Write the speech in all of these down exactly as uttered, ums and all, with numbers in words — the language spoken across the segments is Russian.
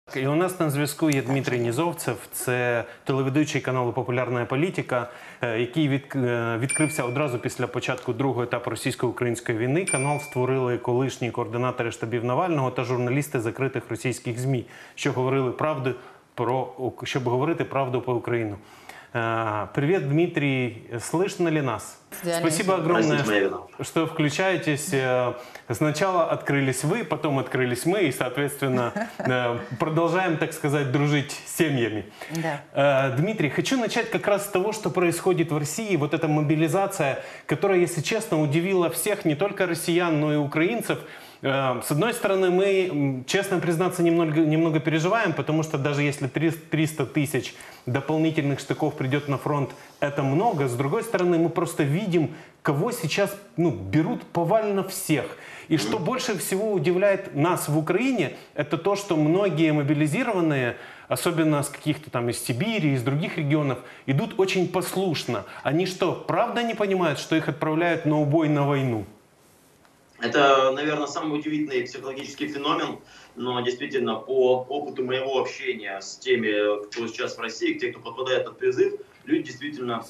І у нас на зв'язку є Дмитрій Нізовцев, це телеведучий каналу «Популярна політика», який відкрився одразу після початку другого етапу російсько-української війни. Канал створили колишні координатори штабів Навального та журналісти закритих російських ЗМІ, що говорили правду про, щоб говорити правду про Україну. Привет, Дмитрий. Слышно ли нас? Спасибо огромное, что включаетесь. Сначала открылись вы, потом открылись мы, и, соответственно, продолжаем, так сказать, дружить с семьями. Да. Дмитрий, хочу начать как раз с того, что происходит в России. Вот эта мобилизация, которая, если честно, удивила всех, не только россиян, но и украинцев. С одной стороны, мы, честно признаться, немного, немного переживаем, потому что даже если триста тысяч дополнительных штыков придет на фронт, это много. С другой стороны, мы просто видим, кого сейчас ну, берут повально всех. И что больше всего удивляет нас в Украине, это то, что многие мобилизированные, особенно с каких-то там из Сибири, из других регионов, идут очень послушно. Они что, правда не понимают, что их отправляют на убой, на войну? Это, наверное, самый удивительный психологический феномен, но действительно по опыту моего общения с теми, кто сейчас в России, те, кто подпадает под призыв, люди действительно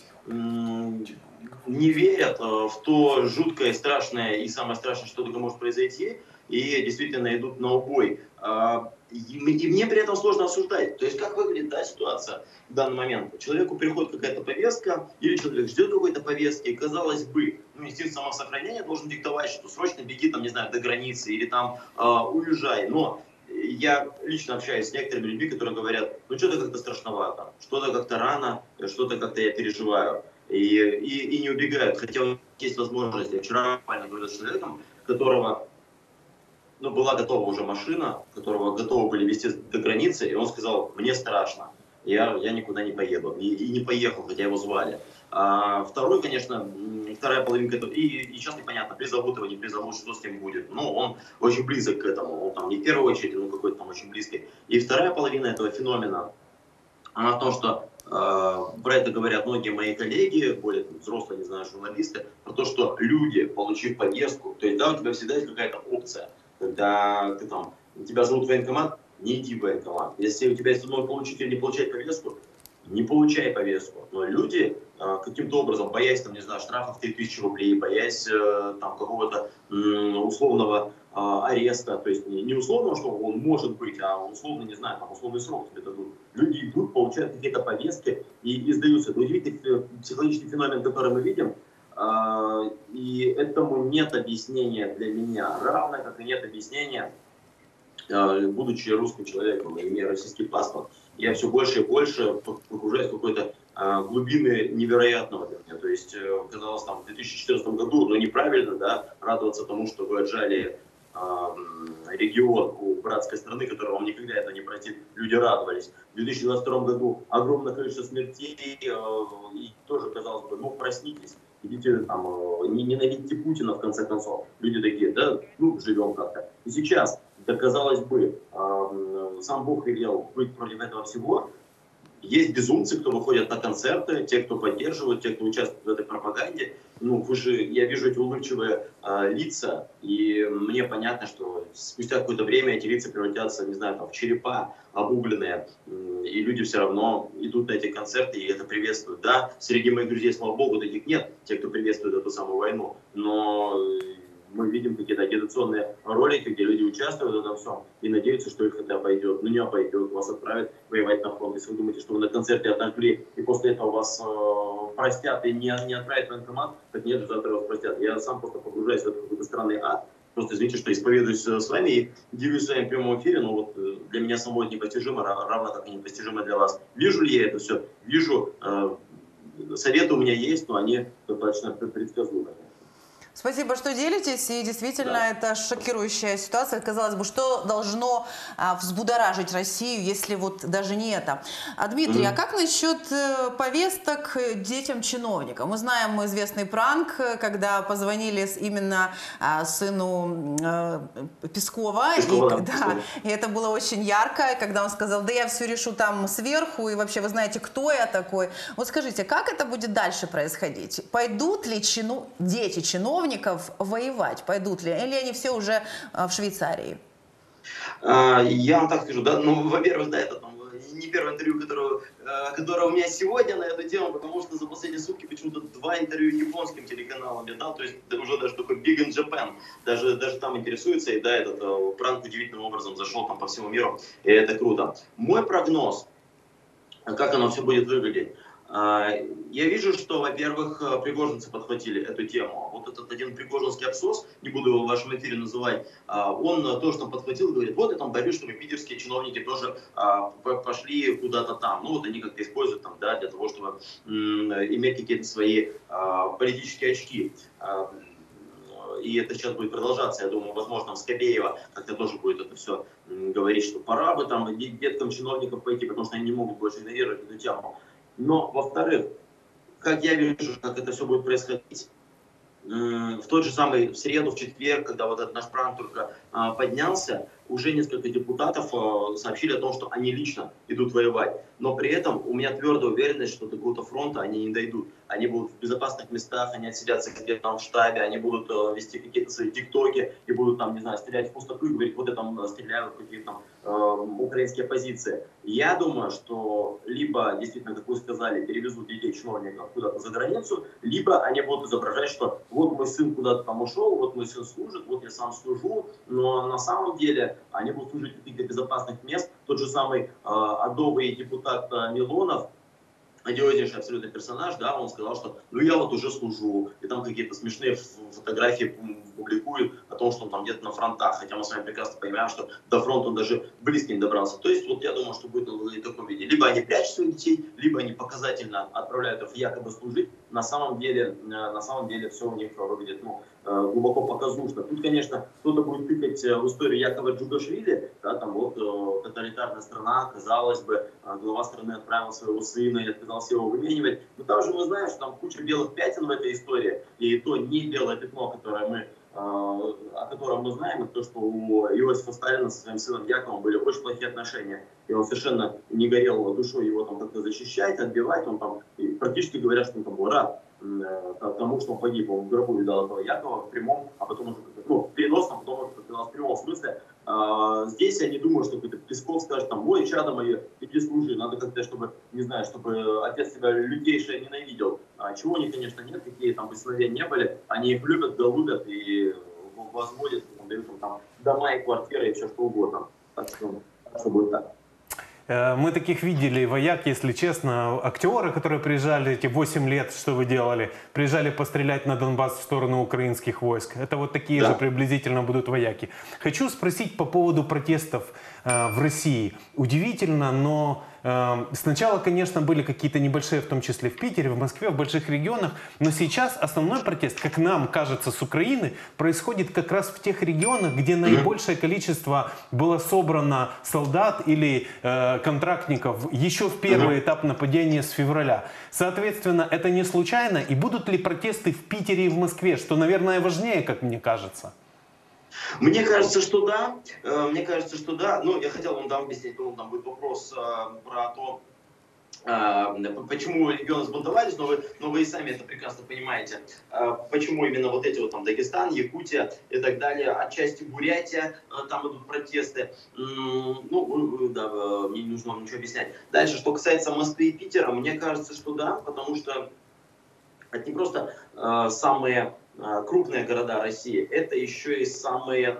не верят в то жуткое, страшное и самое страшное, что только может произойти, и действительно идут на убой. И мне при этом сложно осуждать. То есть как выглядит да, ситуация в данный момент? Человеку приходит какая-то повестка, или человек ждет какой-то повестки, и казалось бы, ну, инстинкт самосохранения должен диктовать, что срочно беги, там, не знаю, до границы, или там э, уезжай. Но я лично общаюсь с некоторыми людьми, которые говорят, ну что-то как-то страшновато, что-то как-то рано, что-то как-то я переживаю. И, и, и не убегают, хотя есть возможность. Я вчера буквально говорил с человеком, которого... Ну, была готова уже машина, которого готовы были везти до границы, и он сказал, мне страшно, я, я никуда не поеду. И, и не поехал, хотя его звали. А второй, конечно, вторая половинка, и, и сейчас непонятно, призовут его, не призовут, что с ним будет. Ну, он очень близок к этому, он там не в первую очередь, но какой-то там очень близкий. И вторая половина этого феномена, она в том, что э, про это говорят многие мои коллеги, более там, взрослые, не знаю, журналисты, про то, что люди, получив повестку, то есть да, у тебя всегда есть какая-то опция. Когда ты там, тебя зовут в военкомат, не иди в военкомат. Если у тебя есть возможность получить или не получать повестку, не получай повестку. Но люди э, каким-то образом, боясь, там, не знаю, штрафов три тысячи рублей, боясь э, там какого-то э, условного э, ареста, то есть не, не условного, что он может быть, а условно, не знаю, там условный срок тебе дадут. Люди идут, получают какие-то повестки и, и сдаются. Это удивительный психологический феномен, который мы видим. И этому нет объяснения для меня, равно как и нет объяснения, будучи русским человеком, имея российский паспорт. Я все больше и больше погружаюсь в какой-то глубины невероятного для меня. То есть, казалось, там, в две тысячи четырнадцатом году, ну, неправильно, да, радоваться тому, что вы отжали регион у братской страны, которая вам никогда это не простит, люди радовались. В две тысячи двадцать втором году огромное количество смертей, и тоже, казалось бы, ну, проснитесь. Идите там, не ненавидьте Путина, в конце концов. Люди такие, да, ну, живем как-то. И сейчас, да, казалось бы, э, сам Бог велел быть против этого всего. Есть безумцы, кто выходят на концерты, те, кто поддерживают, те, кто участвует в этой пропаганде. Ну, вы же, я вижу эти улыбчивые э, лица, и мне понятно, что спустя какое-то время эти лица превратятся, не знаю, там, в черепа обугленные, и люди все равно идут на эти концерты и это приветствуют. Да, среди моих друзей, слава богу, таких нет, те, кто приветствует эту самую войну, но мы видим какие-то агитационные ролики, где люди участвуют в этом всем и надеются, что их это обойдет. Ну не обойдет, вас отправят воевать на фронт. Если вы думаете, что вы на концерте отожгли, и после этого вас э, простят и не, не отправят в военкомат, так нет, завтра вас простят. Я сам просто погружаюсь в этот какой-то странный ад. Просто извините, что исповедуюсь с вами и делюсь с вами в прямом эфире, но вот для меня самого это непостижимо, равно как и непостижимо для вас. Вижу ли я это все? Вижу. Э, советы у меня есть, но они достаточно предсказуемые. Спасибо, что делитесь. И действительно, да. Это шокирующая ситуация. Казалось бы, что должно а, взбудоражить Россию, если вот даже не это. А, Дмитрий, mm-hmm. а как насчет э, повесток детям-чиновникам? Мы знаем известный пранк, когда позвонили именно а, сыну э, Пескова. Пескова, и, да, да, и это было очень ярко, когда он сказал, да я все решу там сверху, и вообще вы знаете, кто я такой. Вот скажите, как это будет дальше происходить? Пойдут ли чину... дети чиновников воевать, пойдут ли? Или они все уже в Швейцарии? А, Я вам так скажу, да, ну, во-первых, да, это там не первое интервью, которое, э, которое у меня сегодня на эту тему, потому что за последние сутки почему-то два интервью японским телеканалам я дал, то есть да, уже даже такой Big in Japan, даже, даже там интересуется, и да, этот э, пранк удивительным образом зашел там по всему миру, и это круто. Мой прогноз, как оно все будет выглядеть. А, Я вижу, что, во-первых, э, пригожинцы подхватили эту тему. Вот этот один пригожинский абсос, не буду его в вашем эфире называть, а, он э, тоже там подхватил и говорит, вот я там боюсь, чтобы питерские чиновники тоже а, п- пошли куда-то там. Ну вот они как-то используют там, да, для того, чтобы м, иметь какие-то свои а, политические очки. А, И это сейчас будет продолжаться, я думаю, возможно, Скобеева как-то тоже будет это все говорить, что пора бы там деткам чиновников пойти, потому что они не могут больше игнорировать эту тему. Но, во-вторых, как я вижу, как это все будет происходить, м, в тот же самый в среду, в четверг, когда вот этот наш пранк только а, поднялся, уже несколько депутатов а, сообщили о том, что они лично идут воевать. Но при этом у меня твердая уверенность, что до какого-то фронта они не дойдут. Они будут в безопасных местах, они отсидятся где-то там в штабе, они будут э, вести какие-то свои тиктоки и будут там, не знаю, стрелять в пустоту и говорить, вот это там стреляют какие-то там э, украинские позиции. Я думаю, что либо, действительно, как вы сказали, перевезут детей чиновников куда-то за границу, либо они будут изображать, что вот мой сын куда-то там ушел, вот мой сын служит, вот я сам служу, но на самом деле они будут служить в каких-то безопасных мест. Тот же самый э, адовый депутат э, Милонов, одиознейший абсолютно персонаж, да, он сказал, что ну я вот уже служу, и там какие-то смешные фотографии публикуют о том, что он там где-то на фронтах, хотя мы с вами прекрасно понимаем, что до фронта он даже близко не добрался. То есть вот я думаю, что будет в таком виде. Либо они прячут своих детей, либо они показательно отправляют их якобы служить. На самом деле, на самом деле все у них выглядит ну, глубоко показушно. Тут, конечно, кто-то будет тыкать в историю якобы Джугашвили, да, там вот тоталитарная страна, казалось бы, глава страны отправил своего сына и отказался его выменивать. Но там же мы знаем, что там куча белых пятен в этой истории, и то не белое пятно, которое мы о котором мы знаем, это то, что у Иосифа Сталина со своим сыном Яковом были очень плохие отношения. И он совершенно не горел душой его там как-то защищать, отбивать. Он там, и практически говорят, что он там был рад тому, что он погиб. Он в гробу видал этого Якова в прямом, а потом уже ну, в переносном, потом уже в прямом смысле. А, здесь я не думаю, что какой-то Песков скажет, там, ой, чадо мои, иди служи, надо как-то, чтобы, не знаю, чтобы отец тебя лютейше ненавидел. А, чего у них, конечно, нет, какие там бы сыновья не были, они их любят, голубят и возводят, дают им там дома и квартиры и все что угодно. Так что, так что будет так. Мы таких видели вояк, если честно, актеры, которые приезжали эти восемь лет, что вы делали, приезжали пострелять на Донбасс в сторону украинских войск. Это вот такие да. же приблизительно будут вояки. Хочу спросить по поводу протестов э, в России. Удивительно, но э, сначала, конечно, были какие-то небольшие, в том числе в Питере, в Москве, в больших регионах, но сейчас основной протест, как нам кажется, с Украины, происходит как раз в тех регионах, где наибольшее количество было собрано солдат или э, контрактников еще в первый uh-huh. этап нападения с февраля. Соответственно, это не случайно. И будут ли протесты в Питере и в Москве, что, наверное, важнее, как мне кажется? Мне кажется, что да. Мне кажется, что да. Ну, я хотел вам там объяснить, потом там будет вопрос про то, почему регионы сбунтовались, но вы, но вы и сами это прекрасно понимаете. Почему именно вот эти вот там Дагестан, Якутия и так далее, отчасти Бурятия, там идут протесты. Ну, да, мне не нужно вам ничего объяснять. Дальше, что касается Москвы и Питера, мне кажется, что да, потому что это не просто самые крупные города России, это еще и самые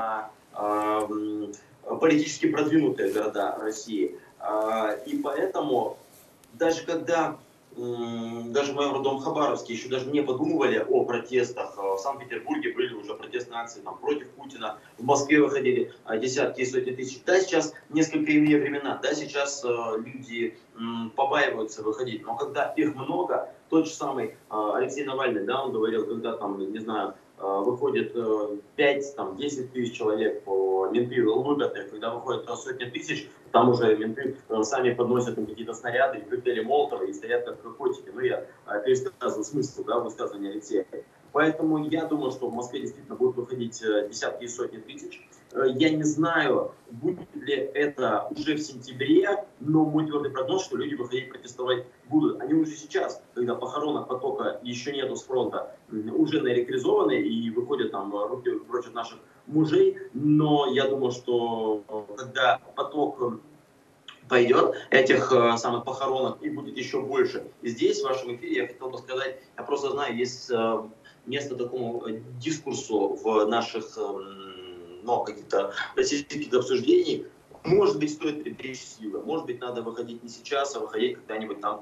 политически продвинутые города России. И поэтому даже когда, даже в моем родном Хабаровске еще даже не подумывали о протестах, в Санкт-Петербурге были уже протестные акции там, против Путина, в Москве выходили десятки и сотни тысяч. Да, сейчас несколько иные времена, да, сейчас люди побаиваются выходить, но когда их много, тот же самый Алексей Навальный, да, он говорил, когда там, не знаю, выходит пять-десять тысяч человек, менты лупят их, когда выходит сотни тысяч, там уже менты сами подносят им какие-то снаряды, коктейли Молотова и стоят как котики. Ну, я пересказываю смысл, да, высказывания Алексея. Поэтому я думаю, что в Москве действительно будут выходить десятки и сотни тысяч. Я не знаю, будет ли это уже в сентябре, но мой твердый прогноз, что люди выходить протестовать будут. Они уже сейчас, когда похоронок потока еще нету с фронта, уже наэлектризованы и выходят там, руки прочат наших мужей, но я думаю, что когда поток пойдет этих э, самых похоронок и будет еще больше. И здесь, в вашем эфире, я хотел бы сказать, я просто знаю, есть э, место такому дискурсу в наших э, ну, каких-то российских обсуждений. Может быть, стоит приберечь силы, может быть, надо выходить не сейчас, а выходить когда-нибудь там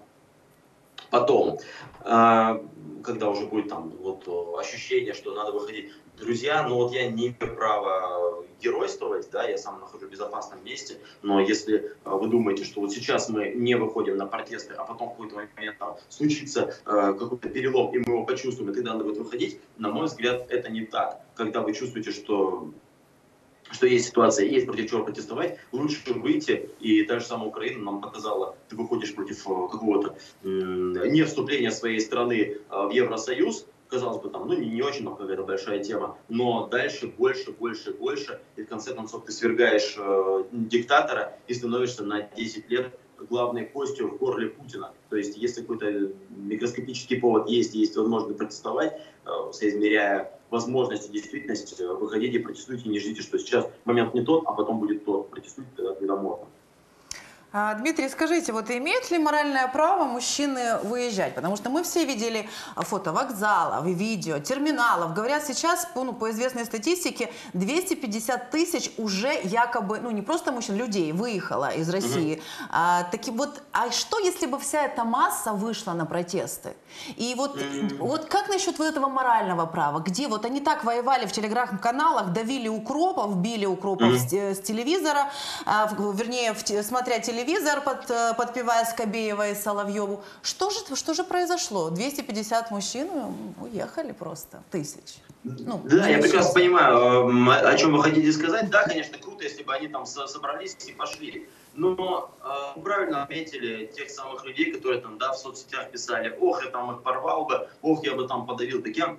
потом, э, когда уже будет там вот ощущение, что надо выходить. Друзья, ну вот я не имею права геройствовать, да, я сам нахожусь в безопасном месте, но если э, вы думаете, что вот сейчас мы не выходим на протесты, а потом в какой-то момент там случится э, какой-то перелом, и мы его почувствуем, и тогда надо будет выходить, на мой взгляд, это не так. Когда вы чувствуете, что, что есть ситуация, есть против чего протестовать, лучше выйти, и та же самая Украина нам показала, ты выходишь против э, какого-то э, не вступления своей страны э, в Евросоюз, казалось бы, там, ну, не, не очень там какая-то большая тема, но дальше больше, больше, больше, и в конце концов ты свергаешь э, диктатора и становишься на десять лет главной костью в горле Путина. То есть, если какой-то микроскопический повод есть, есть возможность протестовать, э, соизмеряя возможности, действительность, э, выходите, протестуйте, не ждите, что сейчас момент не тот, а потом будет тот. Протестуйте тогда, когда можно. Дмитрий, скажите, вот имеют ли моральное право мужчины выезжать? Потому что мы все видели фото вокзалов, видео, терминалов. Говорят, сейчас, ну, по известной статистике, двести пятьдесят тысяч уже якобы, ну не просто мужчин, людей выехало из России. Mm-hmm. а, таки вот, а что, если бы вся эта масса вышла на протесты? И вот, mm-hmm. вот как насчет вот этого морального права? Где вот они так воевали в телеграм-каналах, давили укропов, били укропов mm-hmm. с, с телевизора, а, в, вернее, в, смотря телевизор, Телевизор, под, подпевая Скобеева и Соловьеву. Что же, что же произошло? двести пятьдесят мужчин уехали просто, тысяч. Ну, да, я прекрасно понимаю, о чем вы хотите сказать. Да, конечно, круто, если бы они там собрались и пошли. Но э, правильно отметили тех самых людей, которые там, да, в соцсетях писали: ох, я там их порвал бы, ох, я бы там подавил. Так я...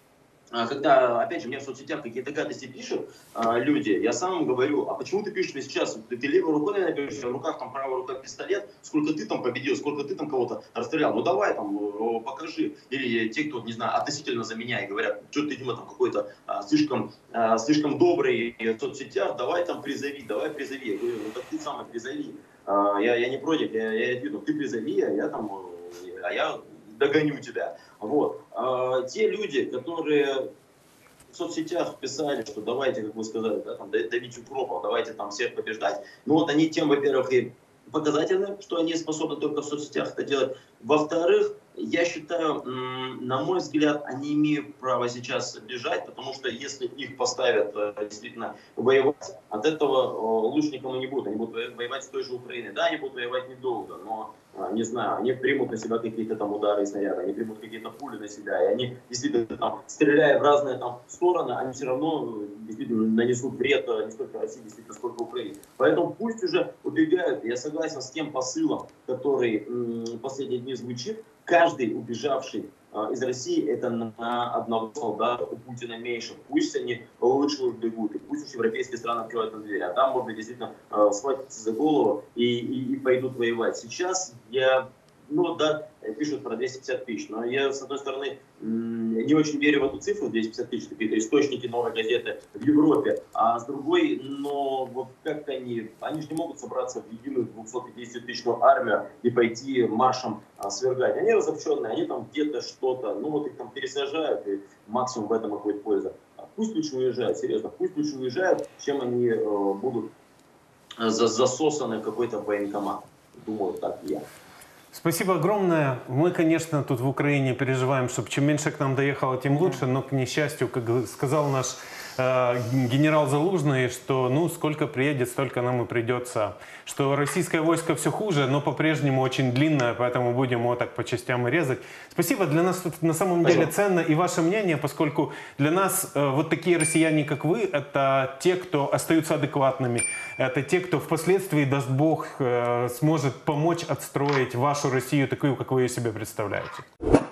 Когда, опять же, мне в соцсетях какие-то гадости пишут а, люди, я сам говорю: а почему ты пишешь мне сейчас? Ты, ты левой рукой, наверное, пишешь, а в руках там правая рука пистолет, сколько ты там победил, сколько ты там кого-то расстрелял, ну давай там покажи. Или те, кто, не знаю, относительно за меня и говорят: что ты, Дима, там какой-то а, слишком, а, слишком добрый в соцсетях, давай там призови, давай призови. Я говорю: ну так ты сам призови. А, я, я не против, я, я виду, ты призови, а я там, а я догоню тебя. Вот. А, те люди, которые в соцсетях писали, что давайте, как вы сказали, да, там, давить укропов, давайте там всех побеждать, ну вот они тем, во-первых, и показательны, что они способны только в соцсетях это делать. Во-вторых, я считаю, на мой взгляд, они имеют право сейчас бежать, потому что если их поставят действительно воевать, от этого лучше никому не будет. Они будут воевать с той же Украиной. Да, они будут воевать недолго, но, не знаю, они примут на себя какие-то там удары и снаряды, они примут какие-то пули на себя, и они действительно там, стреляя в разные там стороны, они все равно действительно нанесут вред не столько России, действительно, сколько Украине. Поэтому пусть уже убегают. Я согласен с тем посылом, который м, последние дни звучит. Каждый убежавший э, из России — это на одного солдата у Путина меньше. Пусть они лучше убегут, и пусть европейские страны открывают на дверь, а там можно действительно э, схватиться за голову и, и, и пойдут воевать. Сейчас я, ну да, пишут про двести пятьдесят тысяч, но я, с одной стороны, не очень верю в эту цифру, двести пятьдесят тысяч, какие-то источники новой газеты в Европе, а с другой, но вот как они, они же не могут собраться в единую двухсотпятидесятитысячную армию и пойти маршем а, свергать. Они разобщенные, они там где-то что-то, ну вот их там пересажают, и максимум в этом их будет польза. А пусть лучше уезжают, серьезно, пусть лучше уезжают, чем они э, будут засосаны в какой-то военкомат. Думаю, так и я. Спасибо огромное. Мы, конечно, тут в Украине переживаем, чтобы чем меньше к нам доехало, тем лучше. Но, к несчастью, как сказал наш э, генерал Залужный, что ну сколько приедет, столько нам и придется. Что российское войско все хуже, но по-прежнему очень длинное, поэтому будем его так по частям и резать. Спасибо. Для нас тут на самом деле ценно и ваше мнение, поскольку для нас э, вот такие россияне, как вы, это те, кто остаются адекватными. Это те, кто впоследствии, даст Бог, э, сможет помочь отстроить вашу Россию такую, как вы ее себе представляете.